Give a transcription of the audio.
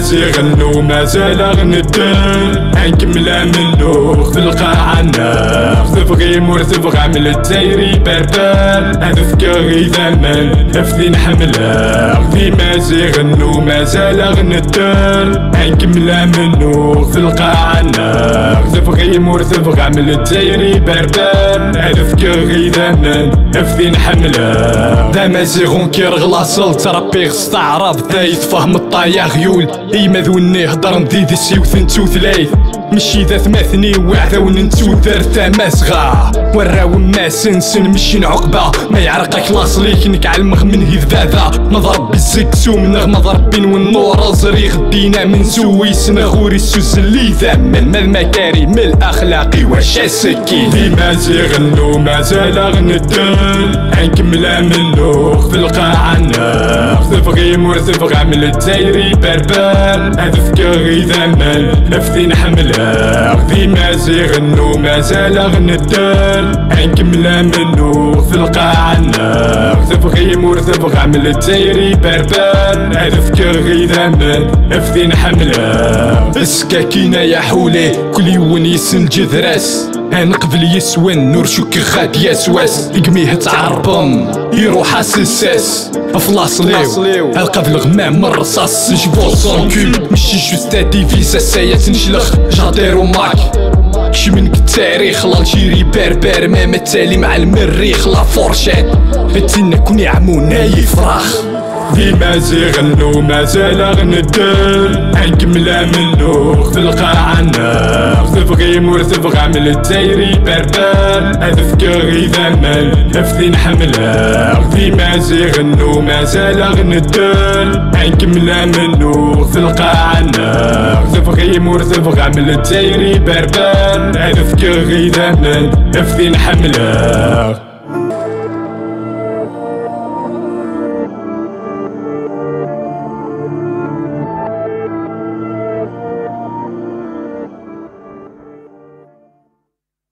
مازال غنو مازال غندل غنكملها منو خذ القاعة ناخذ بغي مرتب عمل الدايري بربال هدف كاغي ذمن نفذي حملها غدي مازال غنو مازال غندل غنكملها منو خذ القاعة ناخذ بغي مرتب عمل الدايري بربال هدف كاغي ذمن نفذي حملها دا مازيغون كيرغلا صلت ربي غستعرض دا يتفهم الطايا غيول ايما ذوني هضر نديد السيوث نتو ثلاث مشي ذا ثماثني وعدا وننتو درتا مازغا وراو ما سنسن مشي نعقبة ما يعرقك لاصليك نكعلمغ من هذا مضرب بالزكسوم نغمض بين والنور ازري غدينا من سويس نغوري السوس اللي ثمن ما المكارم الاخلاقي واش السكين دي مازال غنو مازال غندل غنكملها منو خذ القاعة ناخذ بغي مرتب عمل الدايري بربال هدف كاغي ذمن نفذي نحملها غدي مازال غنو مازال غندل غنكملها منو خذ القاعة ناخذ بغي مرتب عمل الدايري بربال هدف كاغي ذمن نفذي نحملها السكاكينة يا حولي كل يوم يسن جذراس نقبل يسوان نور شوك غاد يسواس يقميه تعربم يروح اسساس افلاص ليو القى بالغمام من الرصاص جبو صونكول مشي جوست ديفيزا سايا تنشلخ جادير وماك كشي منك التاريخ لالجيري بربر ما متالي مع المريخ لا فورشات اتنا كون يعمونا يفرخ دي مازال غنو مازال غندل غنكملها منو خذ القاعة ناخذ بغي مرتب عمل الدايري بربال هدف كاغي ذمن نفذي نحملها غدي مازال غنو مازال غندل غنكملها منو خذ القاعة ناخذ بغي مرتب عمل الدايري بربال هدف كاغي ذمن نفذي نحملها